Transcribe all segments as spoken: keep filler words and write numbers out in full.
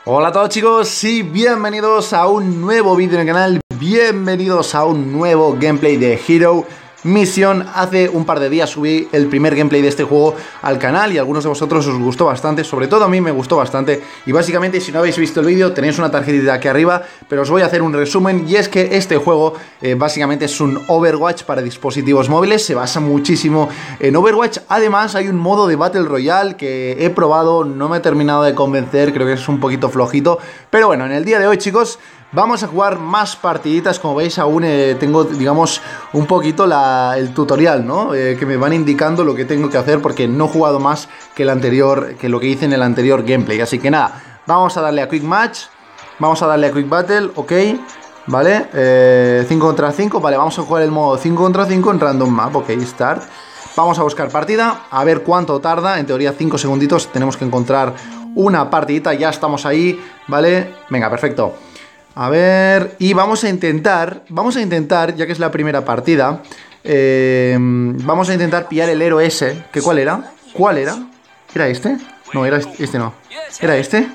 Hola a todos chicos y bienvenidos a un nuevo vídeo en el canal, bienvenidos a un nuevo gameplay de Hero Mission. Hace un par de días subí el primer gameplay de este juego al canal y a algunos de vosotros os gustó bastante, sobre todo a mí me gustó bastante. Y básicamente, si no habéis visto el vídeo, tenéis una tarjetita aquí arriba, pero os voy a hacer un resumen. Y es que este juego eh, básicamente es un Overwatch para dispositivos móviles, se basa muchísimo en Overwatch. Además hay un modo de Battle Royale que he probado, no me he terminado de convencer, creo que es un poquito flojito. Pero bueno, en el día de hoy chicos, vamos a jugar más partiditas. Como veis aún eh, tengo, digamos, un poquito la, el tutorial, ¿no? Eh, que me van indicando lo que tengo que hacer porque no he jugado más que el anterior, que lo que hice en el anterior gameplay. Así que nada, vamos a darle a Quick Match, vamos a darle a Quick Battle, ok, vale, eh, cinco contra cinco, vale, vamos a jugar el modo cinco contra cinco en Random Map, ok, Start. Vamos a buscar partida, a ver cuánto tarda, en teoría cinco segunditos, tenemos que encontrar una partidita, ya estamos ahí, vale, venga, perfecto. A ver, y vamos a intentar, vamos a intentar, ya que es la primera partida, eh, vamos a intentar pillar el héroe ese, que ¿cuál era? ¿Cuál era? ¿Era este? No, era este, este no. ¿Era este?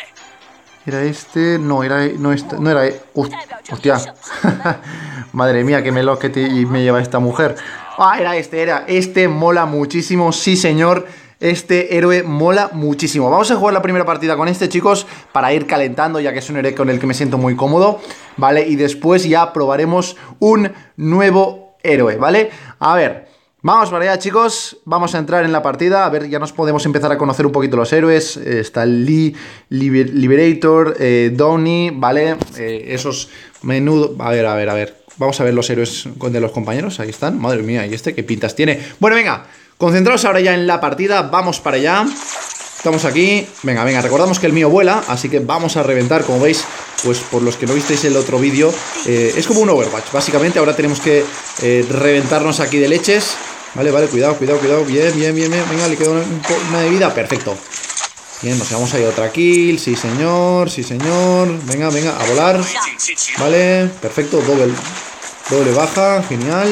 ¿Era este? No, era, no, este, no era, ust, hostia, madre mía, que me lo que te, me lleva esta mujer. Ah, era este, era este, mola muchísimo, sí señor. Este héroe mola muchísimo. Vamos a jugar la primera partida con este, chicos, para ir calentando, ya que es un héroe con el que me siento muy cómodo, ¿vale? Y después ya probaremos un nuevo héroe, ¿vale? A ver, vamos para allá, chicos. Vamos a entrar en la partida. A ver, ya nos podemos empezar a conocer un poquito los héroes. Eh, está Lee, Liber, Liberator, eh, Downey, ¿vale? Eh, esos menudos... A ver, a ver, a ver. Vamos a ver los héroes de los compañeros. Ahí están. Madre mía, ¿y este qué pintas tiene? Bueno, venga. Concentraos ahora ya en la partida, vamos para allá. Estamos aquí, venga, venga, recordamos que el mío vuela, así que vamos a reventar, como veis, pues por los que no visteis el otro vídeo, eh, es como un Overwatch, básicamente. Ahora tenemos que eh, reventarnos aquí de leches. Vale, vale, cuidado, cuidado, cuidado, bien, bien, bien, bien, venga, le queda una, una de vida, perfecto. Bien, nos llevamos ahí otra kill, sí señor, sí señor, venga, venga, a volar. Vale, perfecto, doble, doble baja, genial.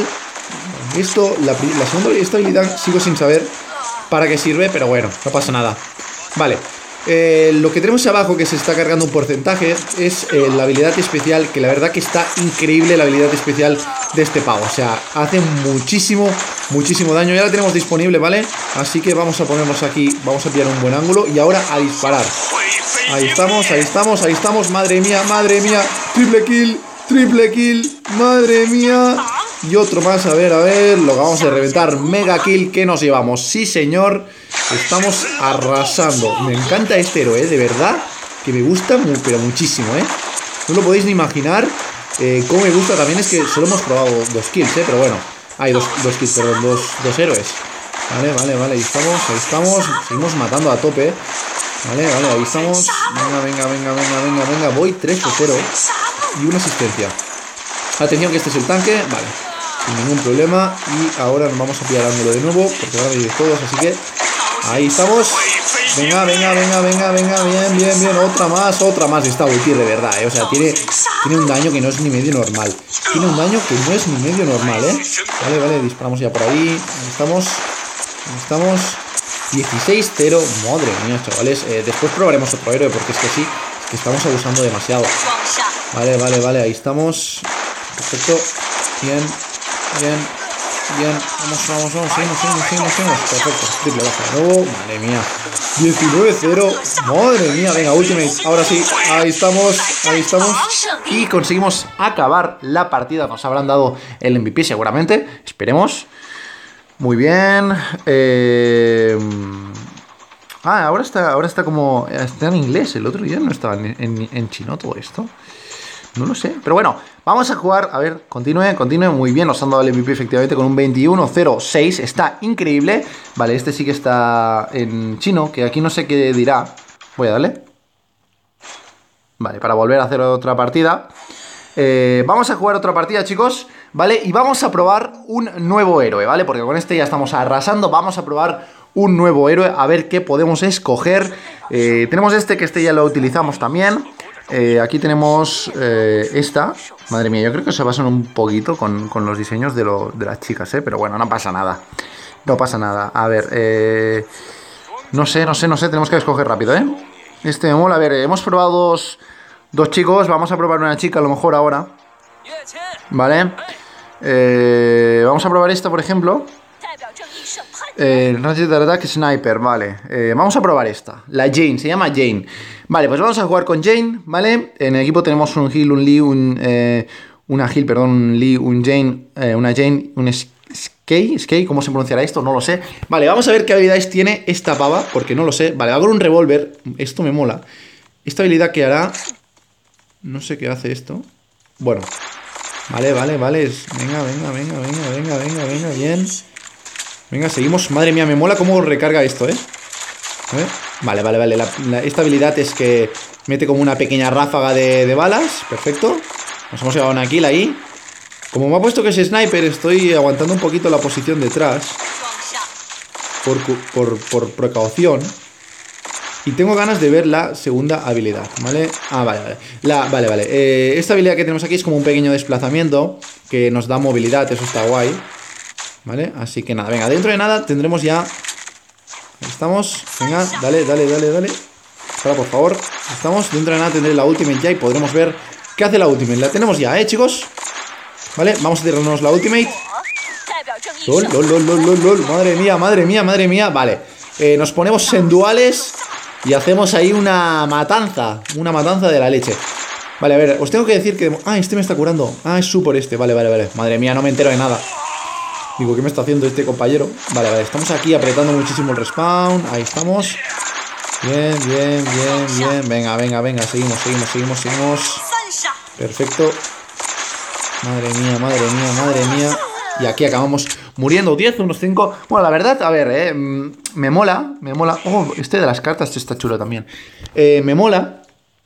Esto, la, la segunda estabilidad sigo sin saber para qué sirve, pero bueno, no pasa nada. Vale, eh, lo que tenemos abajo, que se está cargando un porcentaje, es eh, la habilidad especial, que la verdad que está increíble la habilidad especial de este pavo. O sea, hace muchísimo, muchísimo daño. Ya la tenemos disponible, ¿vale? Así que vamos a ponernos aquí, vamos a pillar un buen ángulo y ahora a disparar. Ahí estamos, ahí estamos, ahí estamos. Madre mía, madre mía, triple kill, triple kill, madre mía. Y otro más, a ver, a ver, lo que vamos a reventar, mega kill, que nos llevamos, sí señor, estamos arrasando. Me encanta este héroe, ¿eh? De verdad, que me gusta muy, pero muchísimo, ¿eh? No lo podéis ni imaginar eh, cómo me gusta. También es que solo hemos probado dos kills, ¿eh? Pero bueno, hay dos, dos kills, perdón, dos, dos héroes. Vale, vale, vale, ahí estamos, ahí estamos, seguimos matando a tope. Vale, vale, ahí estamos, venga, venga, venga, venga, venga, venga, voy tres a cero y una asistencia. Atención que este es el tanque, vale, sin ningún problema. Y ahora nos vamos a pillar ángulo de nuevo, porque van a venir todos, así que ahí estamos. Venga, venga, venga, venga, venga, bien, bien, bien, otra más, otra más. Esta ulti de verdad, ¿eh? O sea, tiene, tiene un daño que no es ni medio normal. Tiene un daño que no es ni medio normal, ¿eh? Vale, vale, disparamos ya por ahí. Ahí estamos, ahí estamos. dieciséis cero, madre mía, chavales. eh, Después probaremos otro héroe, porque es que sí, es que estamos abusando demasiado. Vale, vale, vale, ahí estamos. Perfecto, bien, bien, bien, vamos, vamos, vamos, seguimos, seguimos, seguimos, seguimos, perfecto, triple baja de nuevo, madre mía, diecinueve cero, madre mía, venga, ultimate, ahora sí, ahí estamos, ahí estamos, y conseguimos acabar la partida. Nos habrán dado el M V P seguramente, esperemos, muy bien, eh... ah, ahora está, ahora está como, está en inglés, el otro día no estaba en, en, en chino todo esto. No lo sé, pero bueno, vamos a jugar. A ver, continúe, continúe, muy bien. Nos han dado el M V P efectivamente con un veintiuno cero seis. Está increíble. Vale, este sí que está en chino, que aquí no sé qué dirá. Voy a darle. Vale, para volver a hacer otra partida. eh, Vamos a jugar otra partida, chicos. Vale, y vamos a probar un nuevo héroe, ¿vale? Porque con este ya estamos arrasando. Vamos a probar un nuevo héroe, a ver qué podemos escoger. eh, Tenemos este, que este ya lo utilizamos también. Eh, aquí tenemos eh, esta. Madre mía, yo creo que se basan un poquito con, con los diseños de, lo, de las chicas, ¿eh? Pero bueno, no pasa nada. No pasa nada. A ver, eh, no sé, no sé, no sé. Tenemos que escoger rápido, ¿eh? Este me mola. A ver, hemos probado dos, dos chicos. Vamos a probar una chica a lo mejor ahora. Vale. Eh, vamos a probar esta, por ejemplo. Eh, Ranged Attack Sniper, vale. Eh, vamos a probar esta. La Jane, se llama Jane. Vale, pues vamos a jugar con Jane, ¿vale? En el equipo tenemos un Heal, un Lee, un... Eh, una Heal, perdón, un Lee, un Jane, eh, una Jane, un Skay, Skay, ¿cómo se pronunciará esto? No lo sé. Vale, vamos a ver qué habilidades tiene esta pava, porque no lo sé. Vale, va con un revólver, esto me mola. Esta habilidad que hará... No sé qué hace esto. Bueno. Vale, vale, vale. Venga, venga, venga, venga, venga, venga, venga, bien. Venga, seguimos. Madre mía, me mola cómo recarga esto, ¿eh? A ver. Vale, vale, vale. La, la, esta habilidad es que mete como una pequeña ráfaga de, de balas. Perfecto. Nos hemos llevado una kill ahí. Como me ha puesto que es sniper, estoy aguantando un poquito la posición detrás. Por, por, por precaución. Y tengo ganas de ver la segunda habilidad, ¿vale? Ah, vale, vale. La, vale, vale. Eh, esta habilidad que tenemos aquí es como un pequeño desplazamiento que nos da movilidad, eso está guay. ¿Vale? Así que nada, venga, dentro de nada tendremos ya... Ahí estamos. Venga, dale, dale, dale, dale. Espera, por favor. Estamos. Dentro de nada tendré la ultimate ya y podremos ver qué hace la ultimate. La tenemos ya, ¿eh, chicos? Vale, vamos a tirarnos la ultimate. Lol, lol, lol, lol, lol, lol. Madre mía, madre mía, madre mía. Vale. Eh, nos ponemos en duales y hacemos ahí una matanza. Una matanza de la leche. Vale, a ver, os tengo que decir que... Ah, este me está curando. Ah, es su por este. Vale, vale, vale. Madre mía, no me entero de nada. Digo, ¿qué me está haciendo este compañero? Vale, vale, estamos aquí apretando muchísimo el respawn. Ahí estamos. Bien, bien, bien, bien. Venga, venga, venga, seguimos, seguimos, seguimos, seguimos. Perfecto. Madre mía, madre mía, madre mía. Y aquí acabamos muriendo. diez, unos cinco. Bueno, la verdad, a ver, eh, me mola, me mola. Oh, este de las cartas, este está chulo también. Eh, me mola.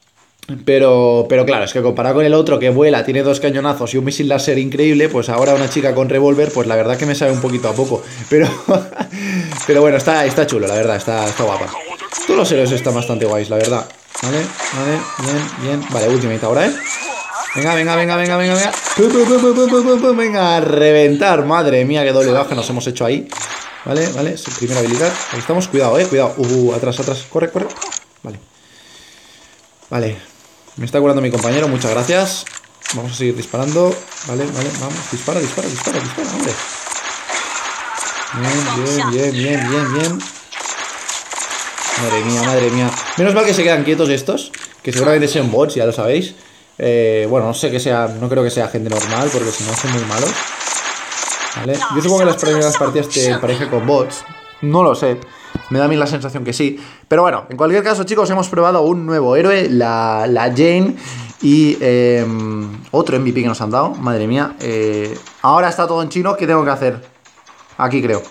Pero, pero claro, es que comparado con el otro que vuela, tiene dos cañonazos y un misil láser increíble, pues ahora una chica con revólver, pues la verdad que me sabe un poquito a poco. Pero, pero bueno, está, está chulo, la verdad, está, está guapa. Todos los héroes están bastante guays, la verdad. Vale, vale, bien, bien. Vale, ultimate ahora, ¿eh? Venga, venga, venga, venga, venga, venga. Pum, pum, pum, pum, pum, pum, pum. Venga, a reventar. Madre mía, qué doble baja nos hemos hecho ahí. Vale, vale, primera habilidad. Ahí estamos, cuidado, eh, cuidado. Uh, atrás, atrás, corre, corre. Vale. Vale. Me está curando mi compañero, muchas gracias. Vamos a seguir disparando. Vale, vale, vamos. Dispara, dispara, dispara, dispara, hombre. Bien, bien, bien, bien, bien, bien. Madre mía, madre mía. Menos mal que se quedan quietos estos, que seguramente sean bots, ya lo sabéis. Eh, bueno, no sé que sea, no creo que sea gente normal, porque si no son muy malos. Vale, yo supongo que las primeras partidas te empareja con bots. No lo sé. Me da a mí la sensación que sí. Pero bueno, en cualquier caso, chicos, hemos probado un nuevo héroe, la, la Jane. Y eh, otro M V P que nos han dado. Madre mía. Eh, ahora está todo en chino. ¿Qué tengo que hacer? Aquí creo.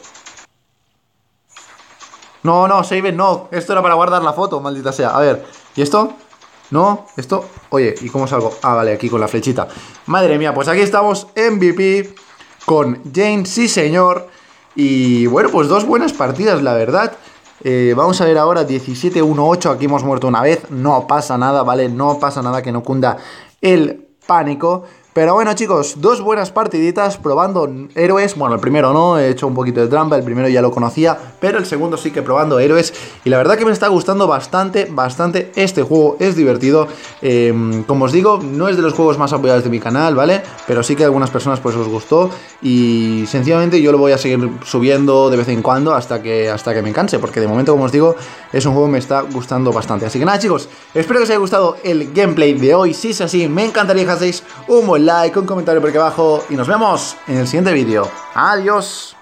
No, no, Save, no. Esto era para guardar la foto, maldita sea. A ver, ¿y esto? No, esto... Oye, ¿y cómo salgo? Ah, vale, aquí con la flechita. Madre mía, pues aquí estamos, M V P con Jane, sí señor. Y bueno, pues dos buenas partidas, la verdad. eh, Vamos a ver ahora, diecisiete uno ocho. Aquí hemos muerto una vez, no pasa nada, ¿vale? No pasa nada, que no cunda el pánico. Pero bueno, chicos, dos buenas partiditas probando héroes. Bueno, el primero no, he hecho un poquito de trampa. El primero ya lo conocía, pero el segundo sí que probando héroes. Y la verdad que me está gustando bastante, bastante este juego. Es divertido. eh, Como os digo, no es de los juegos más apoyados de mi canal, ¿vale? Pero sí que a algunas personas pues os gustó. Y sencillamente yo lo voy a seguir subiendo de vez en cuando hasta que, hasta que me canse. Porque de momento, como os digo, es un juego que me está gustando bastante. Así que nada, chicos, espero que os haya gustado el gameplay de hoy. Si es así, me encantaría que dejaseis un buen like, un comentario por aquí abajo y nos vemos en el siguiente vídeo. Adiós.